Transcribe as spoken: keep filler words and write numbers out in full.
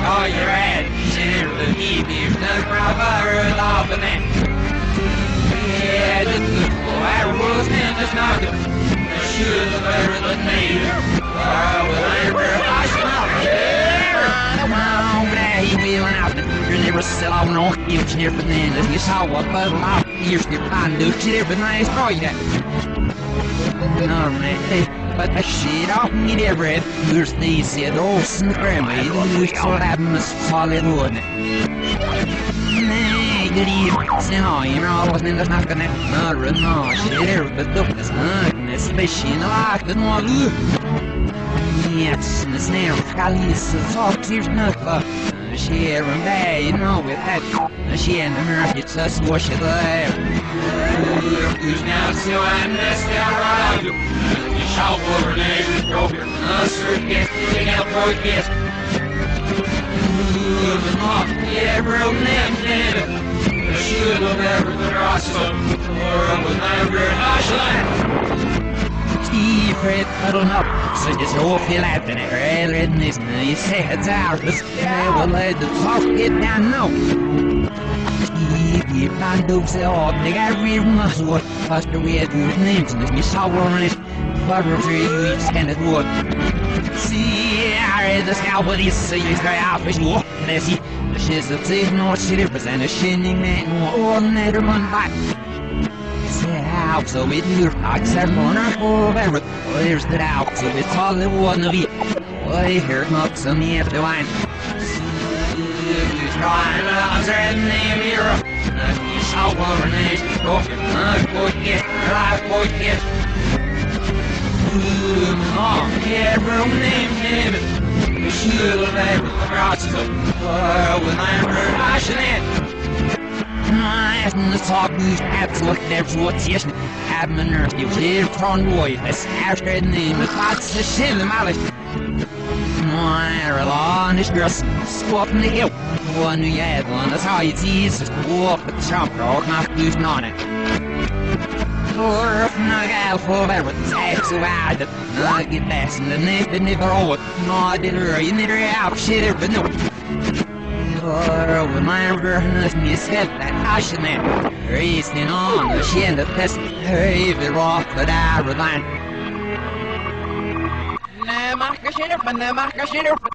all your head. Share the heat, if the brother love and then. Yeah, the good boy, rules in the snow. The shoes are better than me. Oh, well, I'm very much not here. Oh, but he will out. You're never still on no huge here for then. As you saw what bubble out. You're still fine, dude. Shit, but nice, oh, yeah. No, man. But the shit off me there, Red. There's these here, those and the grandma. You sort of miss solid wood. Nay, good evening. Say hi, you know, I wasn't in the knock on that. No, no, shit, there, but look, this nuggness, especially in the lock, the more look. Yes, and the snare, Calice, the soft tears, knuckle. She and bay, you know, with that. She and the mirror, it's us, wash it there. Who's now still and this down you? You shout over neighbors, broke your nursery, get taking out broke yes. Moving off, yeah, real name, name. Should have ever the rest of the world with never Ashland. Steve, Fred, I don't know. So just all feel out in it, right? And this you say it's ours. Yeah, well, let the talk get down now. Steve, you can't do so hard. They got real muscle. What faster we had good names and you saw one it. Butter three weeks and it would. See, I read the scout, but he's saying he's very office. What? Let's see. The shit's a safe north city, and a shinning man more ordinary man back. Out, so it looks like seven on our whole ever. There's the out, so it's all it one of it. Why, here comes some yet to wine. Trying to answer in the mirror. You saw over an age, go, uh, boy, get, life, boy, get. Oh, yeah, room name, name. You should have ever crossed the world with my passion in. And the talk news absolute never what's yes have my nerve you live from boy that's after the name of lots of shit in my life. My law and this girl swap in the hill. One you had one that's how you tease just walk with the trump rock not losing on it. Or if I got for everything's so bad that I get back in the neck and never all it. No, I didn't you never out shit ever no. Or when my brother me said that I should man racing on the shin the best heavy rock that I rely. Na marca xeropa, na marca xeropa.